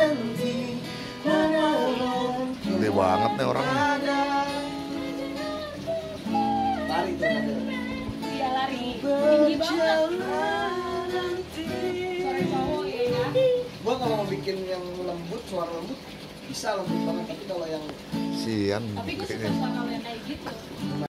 Gede banget nih orang. Lari tuh ada. Iya lari. Tinggi banget. Suara cowok ya. Gua kalau mau bikin yang lembut, suara lembut bisa lembut banget, tapi kalau yang Sian. Tapi gue suka suara yang kayak gitu.